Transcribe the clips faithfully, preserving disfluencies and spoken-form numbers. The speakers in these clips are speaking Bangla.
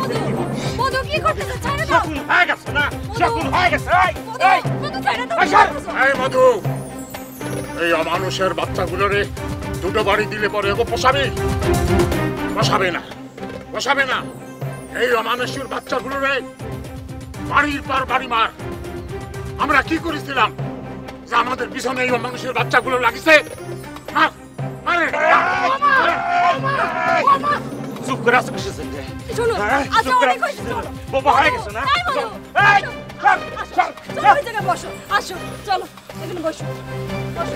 মধু কি করতেছ? ছাড়ো দাও। সকুন হয়ে গেছে না, সকুন হয়ে গেছে। এই এই মধু ছাড়ো দাও। এই মধু, এই অমানুষের বাচ্চাগুলোরে দুটো বাড়ি দিলে পরে এগো পোষাবে? পোষাবে না, পোষাবে না। এই অমানুষের বাচ্চাগুলোরে বাড়ির পর বাড়ি মার। আমরা কি করেছিলাম যে আমাদের পিছনে এই অমানুষের বাচ্চাগুলো লাগিছে? চুপ করে আসো কিসের জন্য? শোনো, আচ্ছা অনেক হয়েছে। বাবা হয়ে গেছে না? এই মধু, এই চল চল চলো ওই জায়গায় বসো। আসো, চলো এখানে বসো। বসো।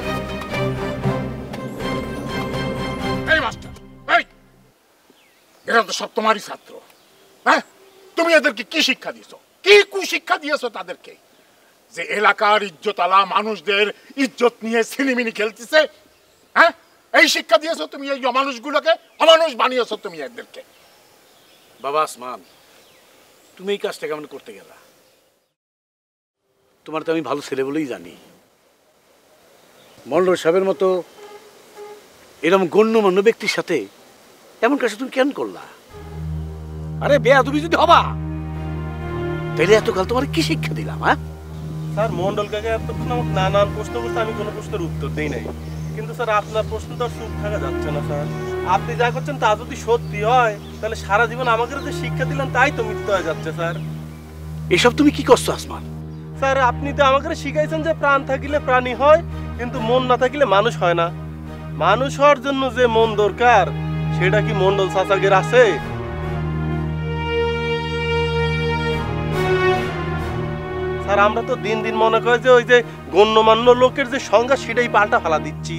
এই মাস্টার, এই এরা তো সব তোমারই ছাত্র। হ্যাঁ, তুমি এদেরকে কি শিক্ষা দিয়েছো? কি কুশিক্ষা দিয়েছো তাদেরকে? যে এলাকার ইজ্জতওয়ালা মানুষদের ইজ্জত নিয়ে ছিনিমিনি খেলতেছে। হ্যাঁ, এই শিক্ষা দিয়েছো তুমি এই অমানুষগুলোকে? অমানুষ বানিয়েছো তুমি এদেরকে। বাবা আসমান, তুমি এই কাজটা কেমন করতে গেলা? তোমার তো আমি ভালো ছেলে বলেই জানি। মন্ডল সাহেবের মতো এরকম গণ্যমান্য ব্যক্তির সাথে এমন কাজ তুমি কেন করলা? আরে বেয়া, তুমি যদি হবা তাহলে এতকাল তোমার কি শিক্ষা দিলাম? হ্যাঁ স্যার, মন্ডল কাকা এতক্ষণ আমাকে নানান প্রশ্ন করতে, আমি কোনো প্রশ্নের উত্তর দেই নাই। কিন্তু স্যার আপনার প্রশ্ন তো আর চুপ থাকা যাচ্ছে না স্যার। আপনি যা করছেন তা যদি সত্যি হয় তাহলে সারা জীবন আমাকে যে শিক্ষা দিলেন তাই তো মিথ্যা হয়ে যাচ্ছে স্যার। এসব তুমি কি করছো আসমান? স্যার, আপনি তো আমাকে শিখাইছেন যে প্রাণ থাকিলে প্রাণী হয়, কিন্তু মন না থাকিলে মানুষ হয় না। মানুষ হওয়ার জন্য যে মন দরকার সেটা কি মন্ডল চাচাগের আছে? স্যার, আমরা তো দিন দিন মনে করি যে ওই যে গণ্যমান্য লোকের যে সংজ্ঞা সেটাই পাল্টা ফেলা দিচ্ছি।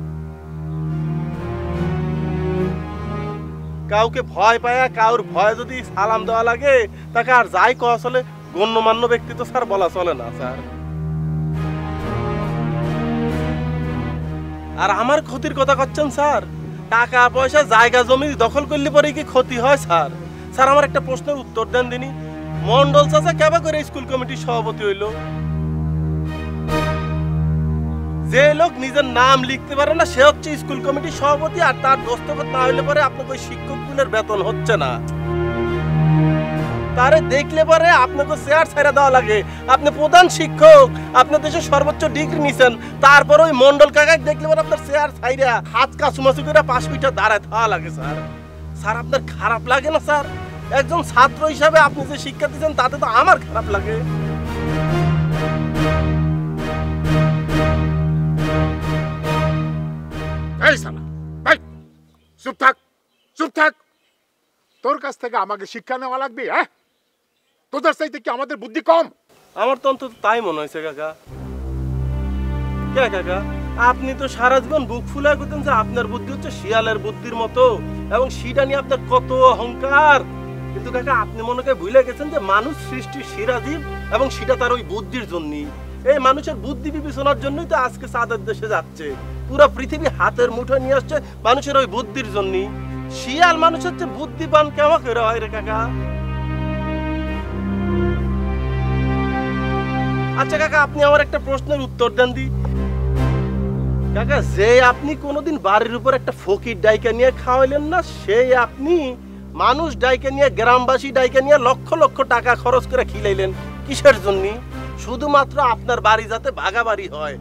কাউকে ভয় পায়, কাউর ভয় যদি সালাম দেওয়া লাগে তাকে আর যাই কওয়া চলে, গণ্যমান্য ব্যক্তি তো স্যার বলা চলে না স্যার। আর আমার ক্ষতির কথা করছেন স্যার? টাকা পয়সা জায়গা জমি দখল করলে পরে কি ক্ষতি হয় স্যার? স্যার, আমার একটা প্রশ্নের উত্তর দেন দিনি। মন্ডল চাচা কেবা করে স্কুল কমিটির সভাপতি হইল? যে লোক নিজের নাম লিখতে পারে না সে হচ্ছে স্কুল কমিটির সভাপতি, আর তার দস্তখত না হইলে পরে আপনাকে ওই শিক্ষক গুণের বেতন হচ্ছে না। তারে দেখলে পরে আপনাকে চেয়ার ছাইরা দেওয়া লাগে। আপনি প্রধান শিক্ষক, আপনি দেশের সর্বোচ্চ ডিগ্রি নিছেন, তারপর ওই মন্ডল কাকাকে দেখলে পরে আপনার চেয়ার ছাইরা হাত কাছুমাছু করে পাঁচ মিটার দাঁড়ায় থাকা লাগে স্যার। স্যার, আপনার খারাপ লাগে না স্যার? একজন ছাত্র হিসাবে আপনি যে শিক্ষা দিচ্ছেন তাতে তো আমার খারাপ লাগে। এই সালা, ভাই চুপ থাক, চুপ থাক। তোর কাছ থেকে আমাকে শিক্ষা নেওয়া লাগবে? হ্যাঁ, তোদের চাইতে কি আমাদের বুদ্ধি কম? আমার তো অন্তত তাই মনে হয়েছে কাকা। কে কাকা, আপনি তো সারা জীবন বুক ফুলা করতেন যে আপনার বুদ্ধি হচ্ছে শিয়ালের বুদ্ধির মতো, এবং সেটা নিয়ে আপনার কত অহংকার। কিন্তু কাকা, আপনি মনে করে ভুলে গেছেন যে মানুষ সৃষ্টির সেরা জীব, এবং সেটা তার ওই বুদ্ধির জন্যই। এই মানুষের বুদ্ধি বিবেচনার জন্যই তো আজকে চাঁদের দেশে যাচ্ছে। পুরো পৃথিবী হাতের মুঠোয় নিয়ে আসছে মানুষের ওই বুদ্ধির জন্যই। শিয়াল মানুষের চেয়ে বুদ্ধিমান কেমন করে হয় রে কাকা? আচ্ছা কাকা, আপনি আমার একটা প্রশ্নের উত্তর দেন দি। কাকা, যে আপনি কোনোদিন বাড়ির উপর একটা ফকির ডাইকা নিয়ে খাওয়াইলেন না, সেই আপনি মানুষ ডাইকা নিয়ে, গ্রামবাসী ডাইকা নিয়ে লক্ষ লক্ষ টাকা খরচ করে খিলাইলেন কিসের জন্য? শুধুমাত্র আপনার বাড়ি যাতে ভাগা বাড়ি হয়।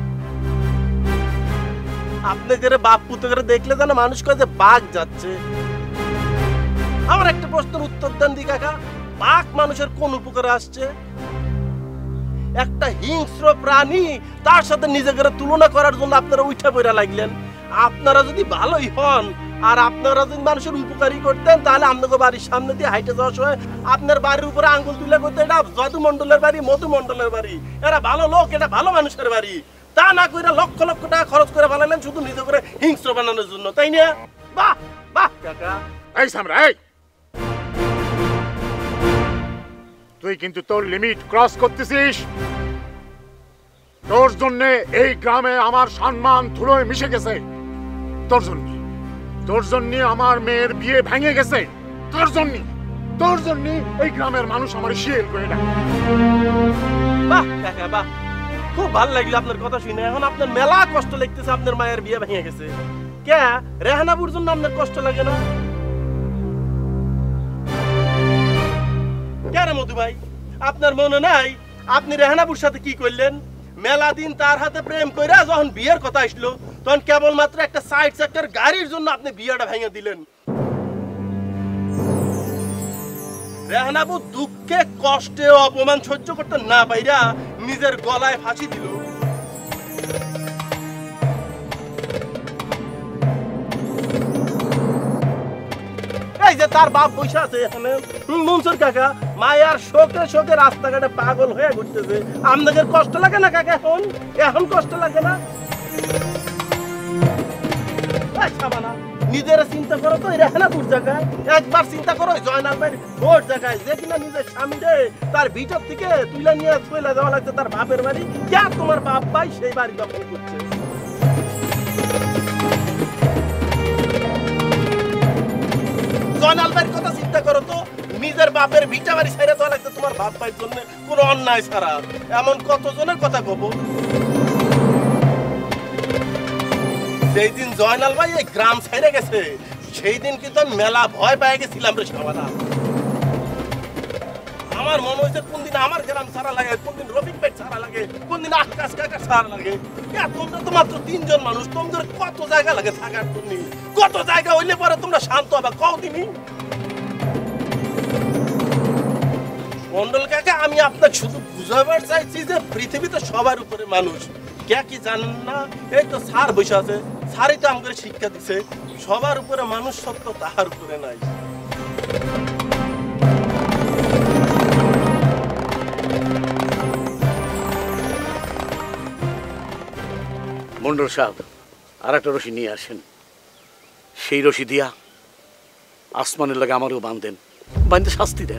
আপনি করে বাপ পুতে করে দেখলে জানে মানুষ কয় যে বাঘ যাচ্ছে। আমার একটা প্রশ্নের উত্তর দেন দি কাকা, বাঘ মানুষের কোন উপকারে আসছে? একটা হিংস্র প্রাণী, তার সাথে নিজেকে তুলনা করার জন্য আপনারা উঠে পড়া লাগলেন। আপনারা যদি ভালোই হন আর আপনারা যদি মানুষের উপকারী করতেন, তাহলে আপনাকে বাড়ির সামনে দিয়ে হাইটে যাওয়ার সময় আপনার বাড়ির উপরে আঙ্গুল তুলে করতে, এটা যদু মন্ডলের বাড়ি, মধু মন্ডলের বাড়ি, এরা ভালো লোক, এটা ভালো মানুষের বাড়ি। তা না করে লক্ষ লক্ষ টাকা খরচ করে ফেলালেন শুধু নিজে করে হিংস্র বানানোর জন্য, তাই না? বাহ বাহ কাকা। এই সামরা, এই তুই কিন্তু তোর লিমিট ক্রস করতেছিস। তোর জন্য এই গ্রামে আমার সম্মান ধুলোয় মিশে গেছে। তোর জন্য, তোর জন্য আমার মেয়ের বিয়ে ভেঙে গেছে। তোর জন্য, তোর জন্য এই গ্রামের মানুষ আমার শিয়াল করে ডাকে। বাহ কাকা বাহ, খুব ভালো লাগলো আপনার কথা শুনে। এখন আপনার মেলা কষ্ট লাগতেছে আপনার মায়ের বিয়ে ভেঙে গেছে। কে রেহানাপুর জন্য আপনার কষ্ট লাগে না? মধু ভাই, আপনার মনে নাই আপনি রেহানাপুর সাথে কি করলেন? মেলা দিন তার হাতে প্রেম কইরা যখন বিয়ের কথা আসলো তখন কেবলমাত্র একটা সাইড সেক্টর গাড়ির জন্য আপনি বিয়েটা ভেঙে দিলেন। রেহানাবু দুঃখে কষ্টে অপমান সহ্য করতে না পাইরা নিজের গলায় ফাঁসি দিল। এই যে তার বাপ বসে আছে এখানে, মনসুর কাকা মায়ার শোকে শোকে রাস্তাঘাটে পাগল হয়ে ঘুরতেছে। আপনাদের কষ্ট লাগে না কাকা? এখন এখন কষ্ট লাগে না? নিজের চিন্তা করো তো রেহানাপুর জায়গায়, একবার চিন্তা করো জয়নাল ভাই ভোট জায়গায় যে কিনা নিজের স্বামী রে তার ভিতর থেকে তুলে নিয়ে চলে যাওয়া লাগছে তার বাপের বাড়ি, যা তোমার বাপ ভাই সেই বাড়ি দখল করছে। জয়নাল ভাইয়ের কথা চিন্তা করো তো, নিজের বাপের ভিটা বাড়ি ছেড়ে দেওয়া লাগছে তোমার বাপ ভাইয়ের জন্য কোনো অন্যায় ছাড়া। এমন কতজনের কথা কব। সেই দিন জয়নাল ভাই এই গ্রাম ছেড়ে গেছে সেই দিন কিন্তু আমি মেলা ভয় পেয়ে গেছিলাম রে সবানা। আমার মনে হয়েছে কোন দিন আমার গ্রাম ছাড়া লাগে, কোন দিন রফিক ভাই ছাড়া লাগে, কোন দিন আকাশ কাকা ছাড়া লাগে। তোমরা তো মাত্র তিনজন মানুষ, তোমাদের কত জায়গা লাগে থাকার জন্য, কত জায়গা হইলে পরে তোমরা শান্ত হবে কও তুমি? মন্ডল কাকা, আমি আপনাকে শুধু বুঝাবার চাইছি যে পৃথিবীতে সবার উপরে মানুষ, কে কি জানেন না? এই তো স্যার বসে আছে, স্যারই তো আমাদের শিক্ষা দিছে সবার উপরে মানুষ সত্য, তাহার উপরে নাই। মন্ডল সাহেব, আর একটা রশি নিয়ে আসেন। সেই রশি দিয়া আসমানের লাগে আমারও বাঁধেন, বাঁধতে শাস্তি দেন।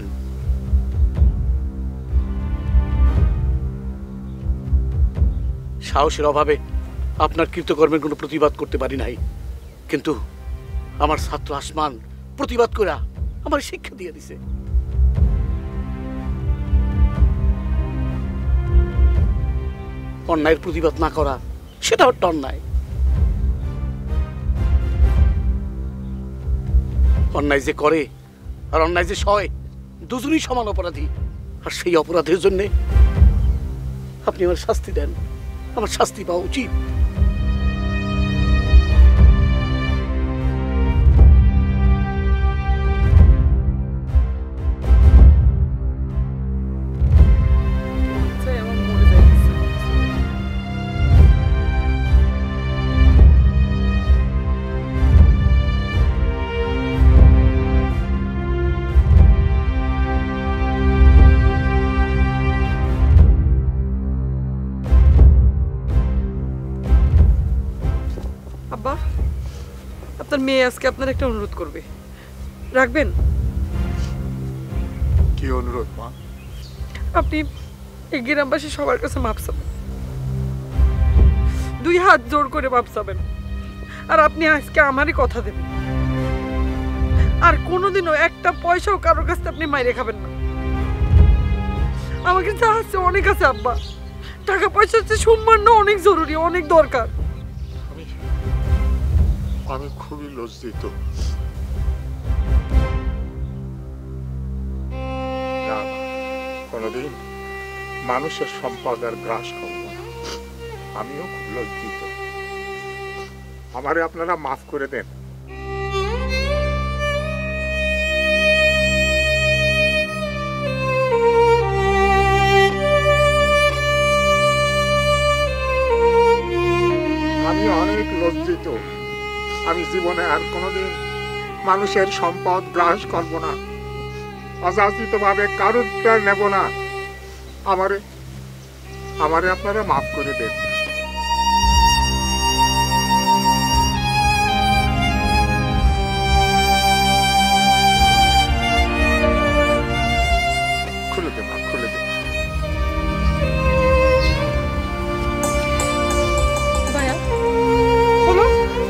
সাহসের অভাবে আপনার কৃতকর্মের কোনো প্রতিবাদ করতে পারি নাই, কিন্তু আমার ছাত্র আসমান প্রতিবাদ করে আমার শিক্ষা দিয়ে দিছে। অন্যায়ের প্রতিবাদ না করা সেটা একটা অন্যায়। অন্যায় যে করে আর অন্যায় যে সয় দুজনই সমান অপরাধী, আর সেই অপরাধের জন্য আপনি আমার শাস্তি দেন, আমার শাস্তি পাওয়া উচিত। আব্বা, আপনার মেয়ে আজকে আপনার একটা অনুরোধ করবে, রাখবেন? কি অনুরোধ মা? আপনি এই গ্রামবাসী সবার কাছে মাপ চাবেন, দুই হাত জোর করে মাপ চাবেন। আর আপনি আজকে আমারই কথা দেবেন, আর কোনোদিনও একটা পয়সাও কারোর কাছে আপনি মাইরে খাবেন না। আমাকে যা আছে অনেক আছে আব্বা, টাকা পয়সা হচ্ছে সম্মান অনেক জরুরি, অনেক দরকার। আমি খুবই লজ্জিত। কোনদিন মানুষের সম্পদ আর গ্রাস করব না, আমিও খুব লজ্জিত। আমারে আপনারা মাফ করে দেন। আমি অনেক লজ্জিত। আমি জীবনে আর কোনোদিন মানুষের সম্পদ গ্রাস করব না, অযাচিত ভাবে কারুরটা নেব না। আমারে আমারে আপনারা মাফ করে দেন। খুলে দে মা, খুলে দে। ভাইয়া বলো।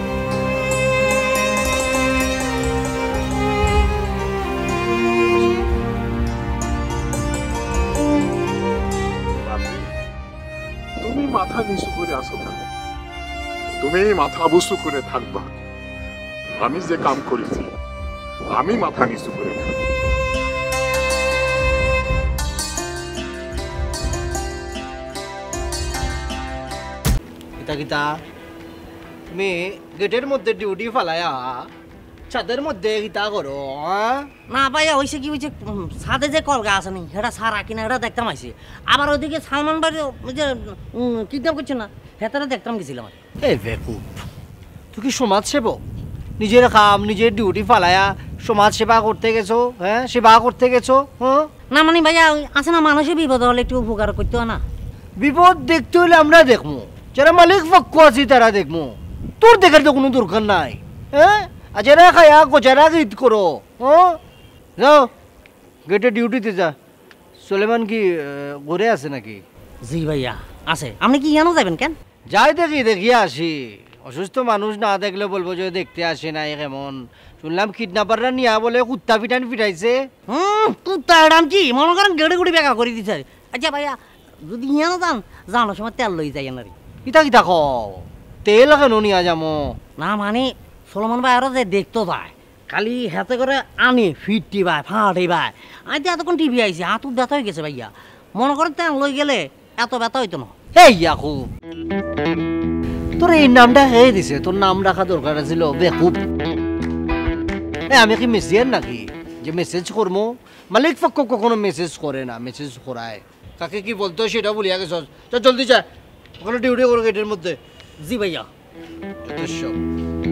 তুমি মাথা নিচু করে আসো কেন? তুমি মাথা উঁচু করে থাকবা। আমি যে কাম করেছি আমি মাথা নিচু করে থাকবো। গীতা তুমি গেটের মধ্যে ডিউটি ফালায়া ছাদের মধ্যে গীতা করো হ্যাঁ? না ভাইয়া হয়েছে কি হয়েছে ছাদে যে কলগা আছে নি সেটা সারা কিনা এটা দেখতাম আইসি আবার ওইদিকে সালমান বাড়ি যে কিডন্যাপ করছে না হেতারা দেখতাম গেছিলাম এই বেকুব তুই কি সমাজ সেবক নিজের কাম নিজের ডিউটি ফালায়া সমাজ সেবা করতে গেছো হ্যাঁ সেবা করতে গেছো হ্যাঁ না মানে ভাইয়া আছে না মানুষের বিপদ হলে একটু উপকার করতে হয় না বিপদ দেখতে হলে আমরা দেখবো যারা মালিক পক্ষ আছি তারা দেখবো তোর দেখার তো কোনো দরকার নাই হ্যাঁ আর যারা খায়া গোচারা ঈদ করো হ্যাঁ যাও গেটে ডিউটিতে যা সুলেমান কি ঘুরে আছে নাকি জি ভাইয়া আছে আপনি কি জানো যাবেন কেন যাই দেখি দেখিয়ে আসি অসুস্থ মানুষ না দেখলে বলবো যে দেখতে আসে নাই কেমন শুনলাম কিডন্যাপাররা নিয়া বলে কুত্তা পিটান পিটাইছে হুম কুত্তা এডাম কি মনে করেন গেড়ে গুড়ি বেকা করে দিছে আচ্ছা ভাইয়া যদি ইয়ানো যান যাওয়ার সময় তেল লই যাই না কিতা কিতা কও তেল কেন নিয়া যামো না মানে সলমান ভাই আরো যে দেখতো যায় খালি হাতে করে আনি ফিটটি ভাই ফাটি ভাই আজ এতক্ষণ টিভি আইছে হাতু ব্যথা হয়ে গেছে ভাইয়া মনে করেন তেল লই গেলে এত ব্যথা হইতো না এই ইয়াকু তোর এই নামটা হে দিছে তোর নাম রাখা দরকার ছিল বেকুব এ আমি কি মেসেজ নাকি যে মেসেজ করবো মালিক পক্ষ কখনো মেসেজ করে না মেসেজ করায় কাকে কি বলতো সেটা বলিয়া গেছ জলদি যা ওখানে ডিউটি করো গেটের মধ্যে জি ভাইয়া যথেষ্ট